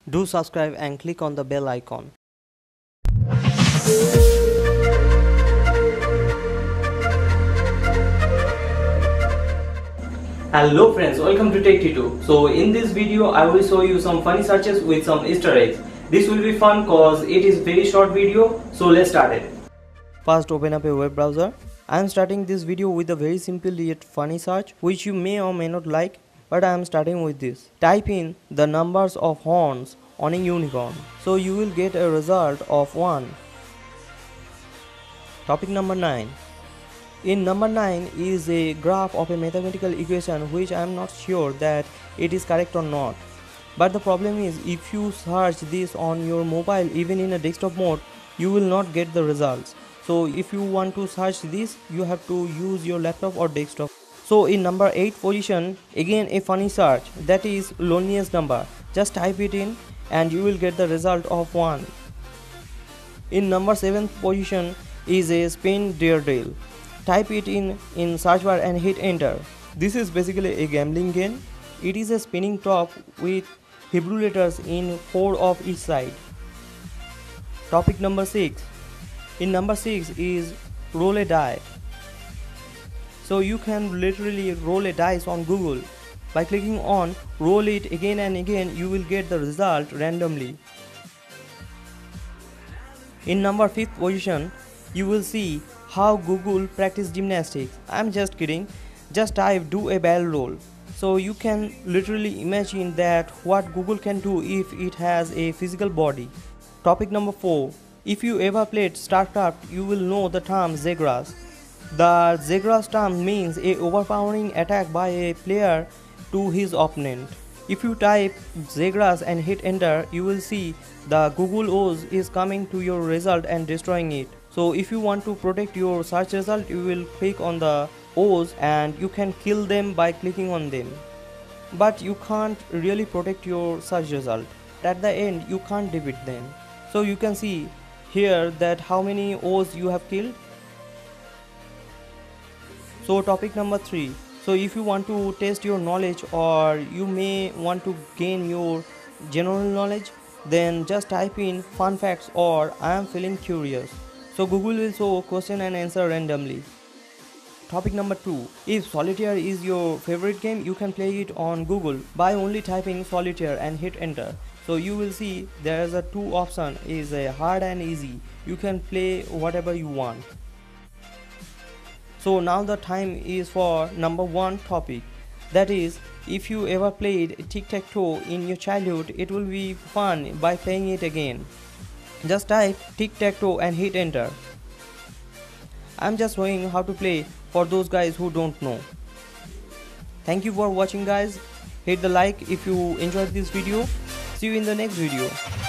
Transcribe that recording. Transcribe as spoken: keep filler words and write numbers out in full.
Do subscribe and click on the bell icon. Hello friends, welcome to Tech Tuto. So in this video I will show you some funny searches with some Easter eggs. This will be fun cause it is very short video, so let's start it. First, open up a web browser. I am starting this video with a very simple yet funny search which you may or may not like, but I am starting with this. Type in the numbers of horns on a unicorn. So you will get a result of one. Topic number nine. In number nine is a graph of a mathematical equation which I am not sure that it is correct or not. But the problem is, if you search this on your mobile even in a desktop mode, you will not get the results. So if you want to search this, you have to use your laptop or desktop. So in number eight position, again a funny search, that is loneliest number. Just type it in and you will get the result of one. In number seventh position is a spin daredevil. Type it in in search bar and hit enter. This is basically a gambling game. It is a spinning top with Hebrew letters in four of each side. Topic number six. In number six is roll a die. So you can literally roll a dice on Google. By clicking on roll it again and again, you will get the result randomly. In number fifth position, you will see how Google practice gymnastics. I'm just kidding. Just type do a barrel roll. So you can literally imagine that what Google can do if it has a physical body. Topic number four. If you ever played StarCraft, you will know the term Zagras. The Zagras term means a overpowering attack by a player to his opponent. If you type Zagras and hit enter, you will see the Google O's is coming to your result and destroying it. So if you want to protect your search result, you will click on the O's and you can kill them by clicking on them. But you can't really protect your search result. At the end, you can't defeat them. So you can see here that how many O's you have killed. So topic number three. So if you want to test your knowledge or you may want to gain your general knowledge, then just type in fun facts or I am feeling curious. So Google will show question and answer randomly. Topic number two. If Solitaire is your favorite game, you can play it on Google by only typing Solitaire and hit enter. So you will see there is a two option, is a hard and easy. You can play whatever you want. So now the time is for number one topic. That is, if you ever played tic-tac-toe in your childhood, it will be fun by playing it again. Just type tic-tac-toe and hit enter. I'm just showing how to play for those guys who don't know. Thank you for watching guys. Hit the like if you enjoyed this video. See you in the next video.